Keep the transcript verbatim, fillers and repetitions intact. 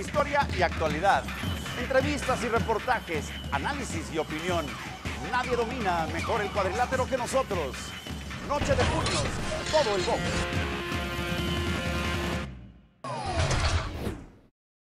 historia y actualidad. Entrevistas y reportajes, análisis y opinión. Nadie domina mejor el cuadrilátero que nosotros. Noche de puños, todo el box.